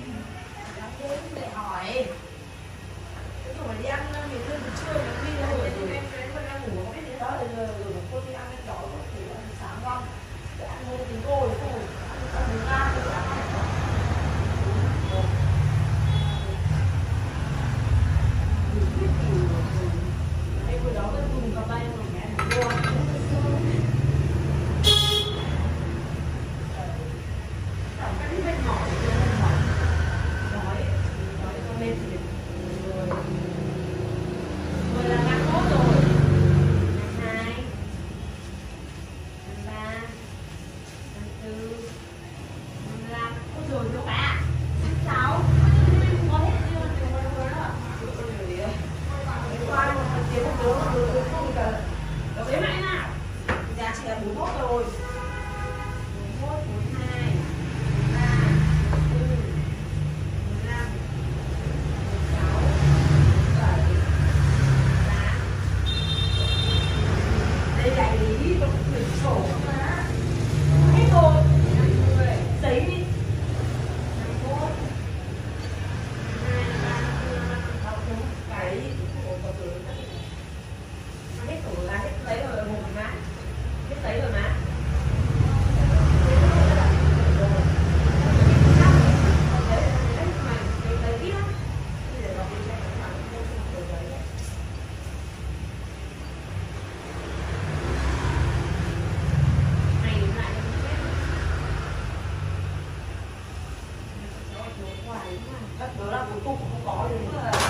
để hỏi. Cái mà đi ăn miền Trung buổi trưa mình đi đâu rồi em đang ngủ không biết gì đó rồi cô đi ăn cái đói thì ăn sáng không? Để ăn thôi tính cô rồi không ăn bún ga thì ăn. Cái buổi đó tôi dùng cà bay mà mẹ mua. Cảm cái bên nhỏ nói cho nên thì rồi là năm mốt rồi, năm hai, năm ba, năm tư, năm năm, ôi rồi nhiều cả, năm sáu, có hết chưa? Nhiều rồi đó. Qua một phần tiền một không cần, có thế mãi nào? Giá chỉ là 41 rồi. 41, 42, 43, 44, 45, 16, 17, 18. Đây là lý có quyển sổ mà. Hết rồi. 50, giấy đi. 51, 52, 53, 54, 55, cái hết sổ là hết giấy rồi một má. Hết giấy rồi má. Đó là cuối cùng không có gì nữa.